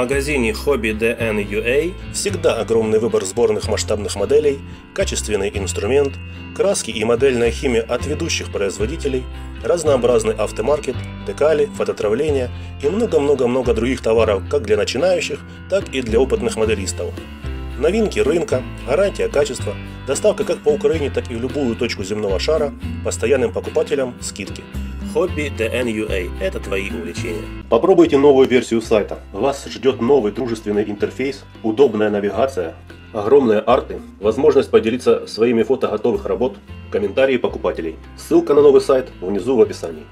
магазине Hobby DN.ua всегда огромный выбор сборных масштабных моделей, качественный инструмент, краски и модельная химия от ведущих производителей, разнообразный автомаркет, декали, фототравления и много-много-много других товаров как для начинающих, так и для опытных моделистов. Новинки рынка, гарантия качества, доставка как по Украине, так и в любую точку земного шара, постоянным покупателям скидки. Hobby DN.ua – это твои увлечения. Попробуйте новую версию сайта. Вас ждет новый дружественный интерфейс, удобная навигация, огромные арты, возможность поделиться своими фото готовых работ, комментарии покупателей. Ссылка на новый сайт внизу в описании.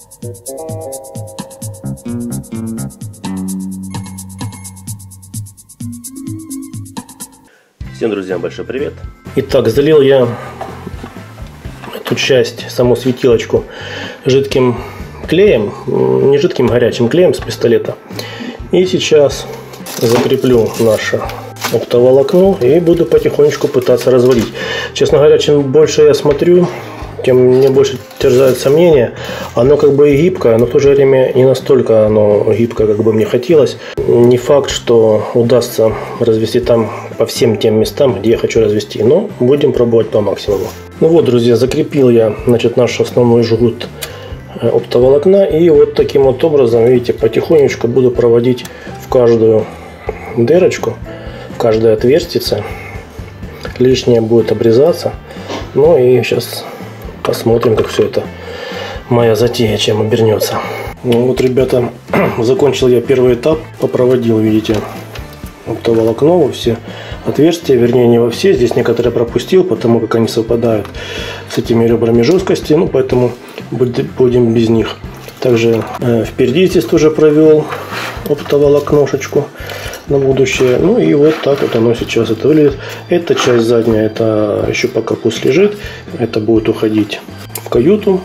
Всем друзьям большой привет. Итак, залил я эту часть, саму светилочку, жидким клеем, не жидким, горячим клеем с пистолета. И сейчас закреплю наше оптоволокно и буду потихонечку пытаться разводить. Честно говоря, чем больше я смотрю, тем мне больше терзают сомнения. Оно как бы и гибкое, но в то же время не настолько оно гибкое, как бы мне хотелось. Не факт, что удастся развести там по всем тем местам, где я хочу развести, но будем пробовать по максимуму. Ну вот, друзья, закрепил я, значит, наш основной жгут оптоволокна, и вот таким вот образом, видите, потихонечку буду проводить в каждую дырочку, в каждое отверстие. Лишнее будет обрезаться. Ну и сейчас посмотрим, как все это, моя затея, чем обернется. Ну вот, ребята, закончил я первый этап, попроводил, видите, оптоволокно во все отверстия, вернее не во все, здесь некоторые пропустил, потому как они совпадают с этими ребрами жесткости, ну поэтому будем без них. Также впереди здесь тоже провел оптоволокношечку на будущее. Ну и вот так вот оно сейчас это выглядит. Эта часть задняя, это еще пока пусть лежит, это будет уходить в каюту.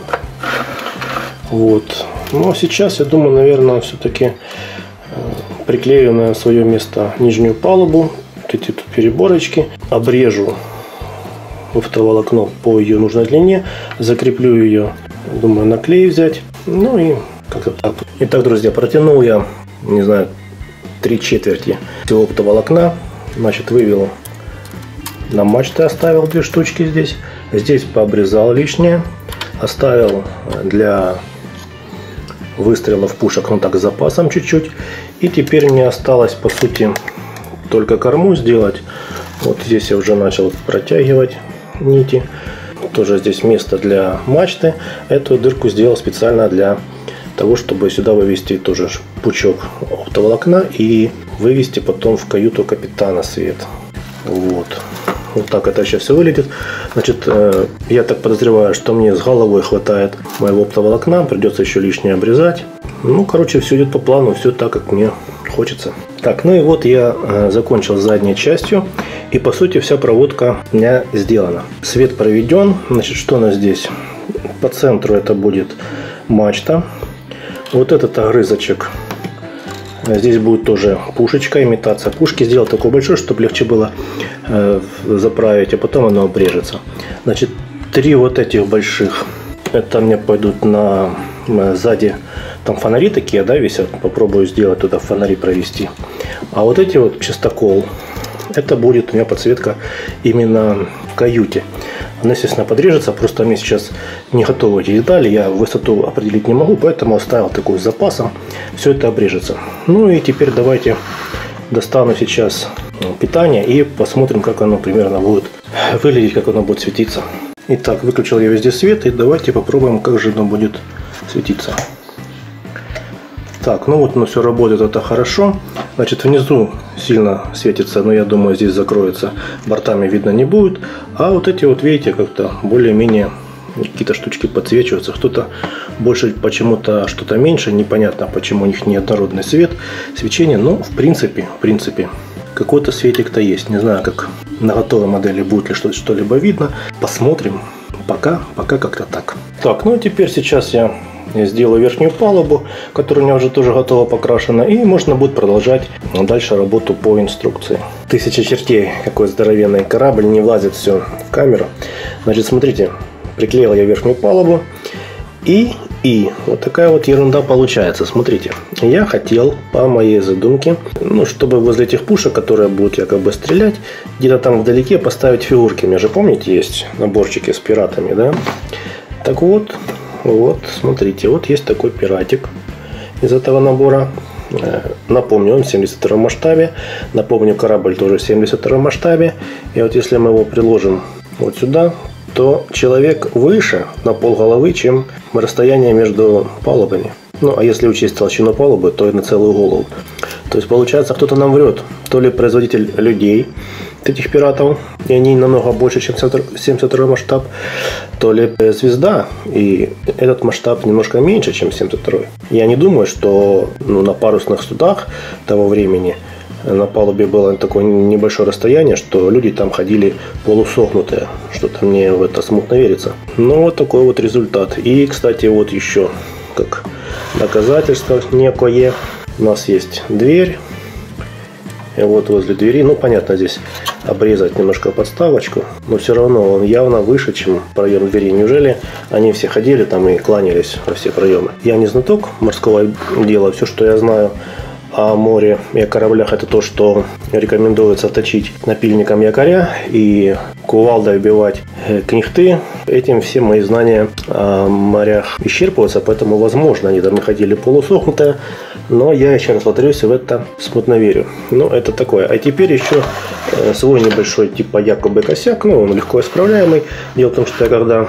Вот. Но сейчас я думаю, наверное, все-таки приклею на свое место нижнюю палубу, вот эти тут переборочки, обрежу оптоволокно по ее нужной длине, закреплю ее, думаю, на клей взять, ну и как-то так. Итак, друзья, протянул я, не знаю, 3/4 всего оптоволокна, значит, вывел на мачты, оставил 2 штучки здесь, здесь пообрезал лишнее, оставил для выстрелов пушек, ну так, с запасом чуть-чуть. И теперь мне осталось, по сути, только корму сделать. Вот здесь я уже начал протягивать нити. Тоже здесь место для мачты. Эту дырку сделал специально для того, чтобы сюда вывести тоже пучок оптоволокна и вывести потом в каюту капитана свет. Вот. Вот так это сейчас все выглядит. Значит, я так подозреваю, что мне с головой хватает моего оптоволокна. Придется еще лишнее обрезать. Ну, короче, все идет по плану, все так, как мне хочется. Так, ну и вот я закончил с задней частью. И по сути вся проводка у меня сделана. Свет проведен. Значит, что у нас здесь? По центру это будет мачта. Вот этот огрызочек. Здесь будет тоже пушечка, имитация пушки. Сделал такой большой, чтобы легче было заправить, а потом оно обрежется. Значит, 3 вот этих больших. Это мне пойдут на сзади. Там фонари такие, да, висят. Попробую сделать туда фонари провести. А вот эти вот чистокол. Это будет у меня подсветка именно в каюте. Она, естественно, подрежется. Просто мне сейчас не готовы эти детали. Я высоту определить не могу, поэтому оставил такой с запасом. Все это обрежется. Ну и теперь давайте достану сейчас питание и посмотрим, как оно примерно будет выглядеть, как оно будет светиться. Итак, выключил я везде свет. И давайте попробуем, как же оно будет светиться. Так, ну вот оно все работает, это хорошо. Значит, внизу сильно светится, но я думаю, здесь закроется, бортами видно не будет. А вот эти вот, видите, как-то более-менее какие-то штучки подсвечиваются. Кто-то больше почему-то, что-то меньше. Непонятно, почему у них неоднородный свет, свечение. Но в принципе, какой-то светик-то есть. Не знаю, как на готовой модели будет ли что-либо видно. Посмотрим. Пока как-то так. Так, ну теперь сейчас я сделаю верхнюю палубу, которая у меня уже тоже готова покрашена, и можно будет продолжать дальше работу по инструкции. 1000 чертей, какой здоровенный корабль, не влазит все в камеру. Значит, смотрите, приклеил я верхнюю палубу, и И вот такая вот ерунда получается. Смотрите, я хотел по моей задумке, ну, чтобы возле этих пушек, которые будут якобы стрелять, где-то там вдалеке поставить фигурки. У меня же, помните, есть наборчики с пиратами, да? Так вот, смотрите, вот есть такой пиратик из этого набора. Напомню, он в 72 масштабе. Напомню, корабль тоже в 72 масштабе. И вот если мы его приложим вот сюда, то человек выше на полголовы, чем расстояние между палубами. Ну, а если учесть толщину палубы, то и на целую голову. То есть, получается, кто-то нам врет. То ли производитель людей, этих пиратов, и они намного больше, чем 72 масштаб, то ли звезда, и этот масштаб немножко меньше, чем 72. Я не думаю, что на парусных судах того времени на палубе было такое небольшое расстояние, что люди там ходили полусохнутые. Что-то мне в это смутно верится. Но вот такой вот результат. И, кстати, вот еще как доказательство некое. У нас есть дверь. И вот возле двери, ну понятно, здесь обрезать немножко подставочку, но все равно он явно выше, чем проем двери. Неужели они все ходили там и кланялись во все проемы? Я не знаток морского дела, все, что я знаю о море и о кораблях, это то, что рекомендуется точить напильником якоря и кувалдой вбивать книхты. Этим все мои знания о морях исчерпываются, поэтому, возможно, они там ходили полусохнутые, но я еще насмотрелся в это, смутно верю. Ну, это такое. А теперь еще свой небольшой типа якобы косяк, ну, он легко исправляемый. Дело в том, что я когда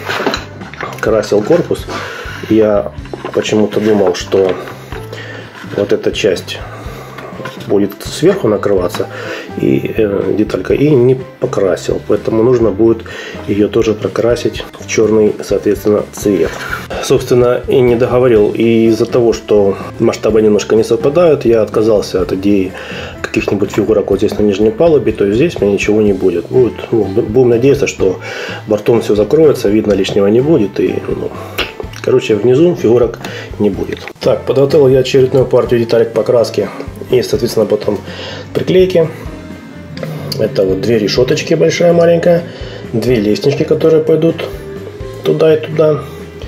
красил корпус, я почему-то думал, что вот эта часть будет сверху накрываться и деталька, и не покрасил, поэтому нужно будет ее тоже прокрасить в черный, соответственно, цвет. Собственно, и не договорил, и из-за того, что масштабы немножко не совпадают, я отказался от идеи каких-нибудь фигурок вот здесь на нижней палубе, то есть здесь у меня ничего не будет. Будем надеяться, что бортом все закроется, видно лишнего не будет, и короче, внизу фигурок не будет. Так, подготовил я очередную партию деталек покраски и, соответственно, потом приклейки. Это вот две решеточки, большая, маленькая, две лестнички, которые пойдут туда и туда,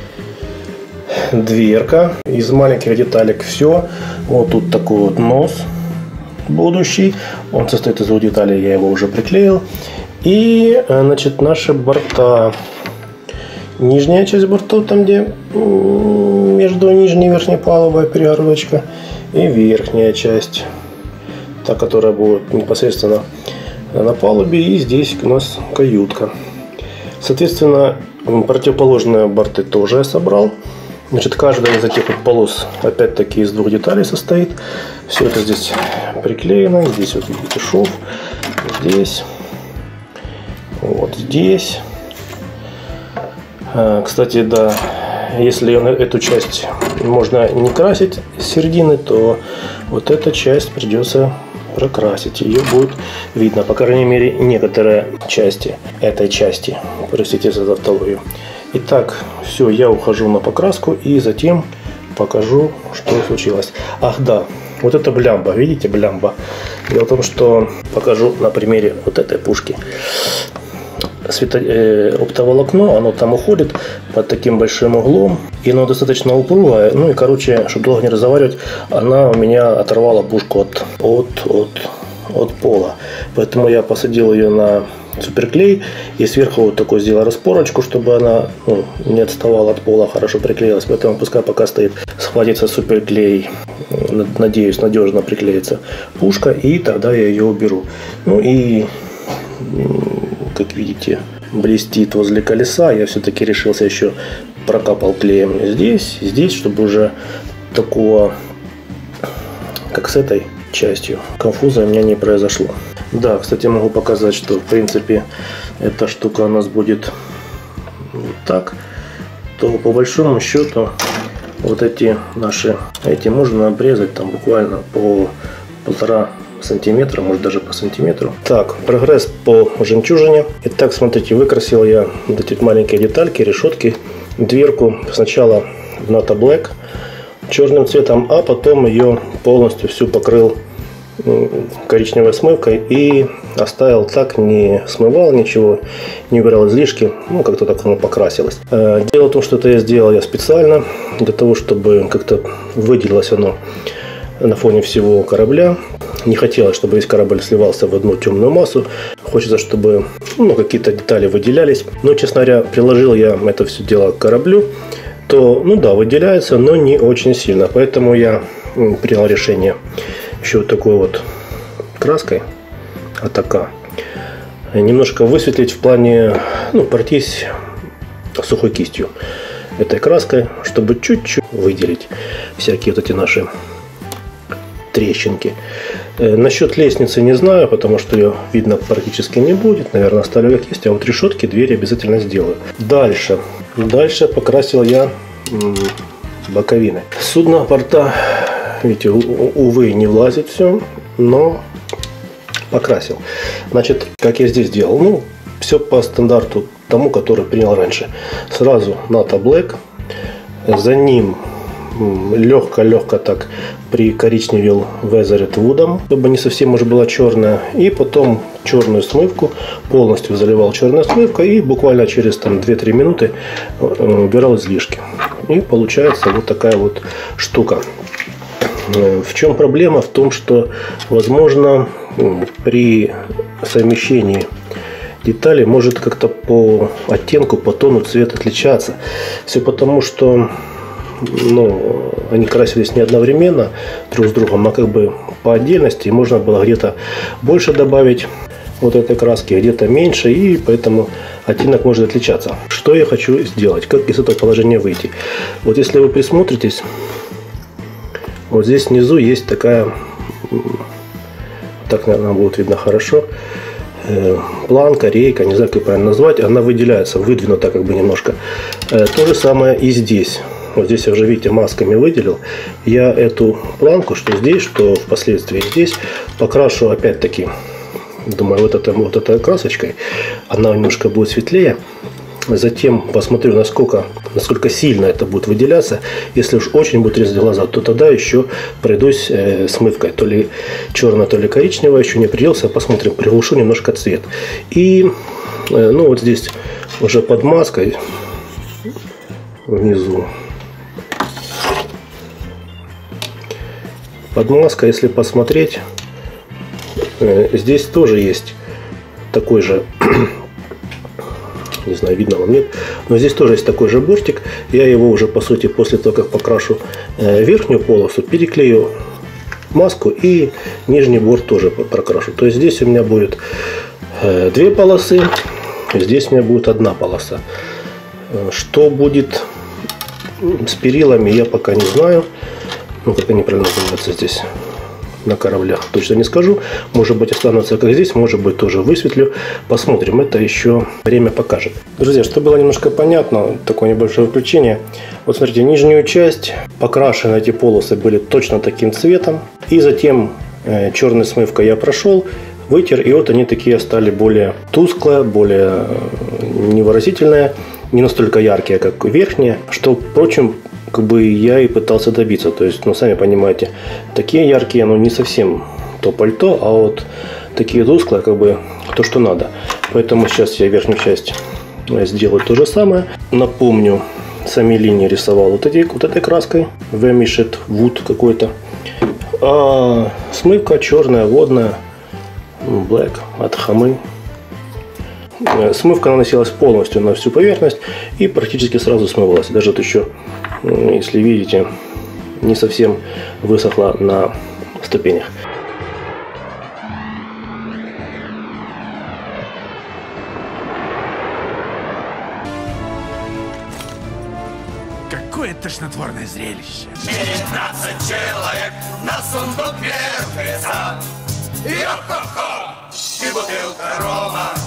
дверка из маленьких деталек. Все. Вот тут такой вот нос будущий. Он состоит из двух деталей, я его уже приклеил. И, значит, наши борта. Нижняя часть бортов, там где между нижней и верхней палубой перегородочка, и верхняя часть, та, которая будет непосредственно на палубе, и здесь у нас каютка. Соответственно, противоположные борты тоже я собрал. Значит, каждая из этих вот полос опять-таки из двух деталей состоит. Все это здесь приклеено. Здесь вот видите шов, здесь, вот здесь. Кстати, да, если эту часть можно не красить с середины, то вот эта часть придется прокрасить. Ее будет видно, по крайней мере, некоторые части этой части. Простите за тавтологию. Итак, все, я ухожу на покраску и затем покажу, что случилось. Ах да, вот это блямба, видите, блямба. Дело в том, что покажу на примере вот этой пушки. Оптоволокно, оно там уходит под таким большим углом, и оно достаточно упругое. Ну и, короче, чтобы долго не разговаривать, она у меня оторвала пушку от пола. Поэтому я посадил ее на суперклей и сверху вот такой сделал распорочку, чтобы она не отставала от пола, хорошо приклеилась. Поэтому пускай пока стоит, схватится суперклей, надеюсь, надежно приклеится пушка, и тогда я ее уберу. Ну и, как видите, блестит возле колеса. Я все-таки решился еще прокапал клеем здесь, чтобы уже такого, как с этой частью, конфуза у меня не произошло. Да, кстати, могу показать, что в принципе эта штука у нас будет вот так. То по большому счету вот эти можно обрезать там буквально по 1,5 сантиметра, может даже по сантиметру. Так, прогресс по жемчужине. Итак, смотрите, выкрасил я вот эти маленькие детальки, решетки, дверку сначала в НАТО Black черным цветом, а потом ее полностью всю покрыл коричневой смывкой и оставил так, не смывал ничего, не убирал излишки, ну как-то так оно покрасилось. Дело в том, что это я сделал специально для того, чтобы как-то выделилось оно на фоне всего корабля. Не хотелось, чтобы весь корабль сливался в одну темную массу. Хочется, чтобы какие-то детали выделялись. Но, честно говоря, приложил я это все дело к кораблю, то, выделяется, но не очень сильно. Поэтому я принял решение еще вот такой вот краской АТК немножко высветлить в плане, пройтись сухой кистью этой краской, чтобы чуть-чуть выделить всякие вот эти наши трещинки. Насчет лестницы не знаю, потому что ее видно практически не будет. Наверное, оставлю как есть, а вот решетки, двери обязательно сделаю. Дальше покрасил я боковины. Судно порта, видите, увы, не влазит все, но покрасил. Значит, как я здесь делал? Все по стандарту тому, который принял раньше. Сразу НАТО Black, за ним легко так прикоричневил Weathered Wood, чтобы не совсем уже была черная. И потом черную смывку, полностью заливал черной смывкой и буквально через 2-3 минуты убирал излишки. И получается вот такая вот штука. В чем проблема? В том, что, возможно, при совмещении деталей может как-то по оттенку, по тону цвет отличаться. Все потому, что они красились не одновременно друг с другом, а как бы по отдельности. Можно было где-то больше добавить вот этой краски, где-то меньше, и поэтому оттенок может отличаться. Что я хочу сделать? Как из этого положения выйти? Вот если вы присмотритесь, вот здесь внизу есть такая, так, наверное, будет видно хорошо, планка, рейка, не знаю, как правильно назвать, она выделяется, выдвинута как бы немножко. То же самое и здесь. Вот здесь я уже, видите, масками выделил. Я эту планку, что здесь, что впоследствии здесь, покрашу опять-таки, думаю, вот этой красочкой. Она немножко будет светлее. Затем посмотрю, насколько сильно это будет выделяться. Если уж очень будет резать глаза, то тогда еще пройдусь смывкой. То ли черная, то ли коричневая. Еще не определился. Посмотрим, приглушу немножко цвет. И вот здесь уже под маской внизу. Под маской, если посмотреть, здесь тоже есть такой же, не знаю, видно вам, нет, но здесь тоже есть такой же бортик. Я его уже, по сути, после того, как покрашу верхнюю полосу, переклею маску и нижний борт тоже прокрашу. То есть здесь у меня будет 2 полосы, здесь у меня будет 1 полоса. Что будет с перилами, я пока не знаю. Как они правильно называются здесь на кораблях, точно не скажу. Может быть, останутся как здесь, может быть, тоже высветлю. Посмотрим, это еще время покажет. Друзья, чтобы было немножко понятно, такое небольшое включение. Вот смотрите, нижнюю часть покрашены, эти полосы были точно таким цветом. И затем черной смывкой я прошел, вытер, и вот они такие стали более тусклые, более невыразительные, не настолько яркие, как верхние, что, впрочем, как бы я и пытался добиться. То есть, сами понимаете, такие яркие, не совсем то пальто, а вот такие тусклые, как бы то, что надо. Поэтому сейчас я верхнюю часть сделаю то же самое. Напомню, сами линии рисовал вот этой краской, Weathered Wood какой-то. А смывка черная, водная, Black от Хамы. Смывка наносилась полностью на всю поверхность и практически сразу смывалась. Даже вот еще, если видите, не совсем высохла на ступенях. Какое тошнотворное зрелище! 19 человек на сундук мертвеца. Йо-хо-хо! И бутылка рома.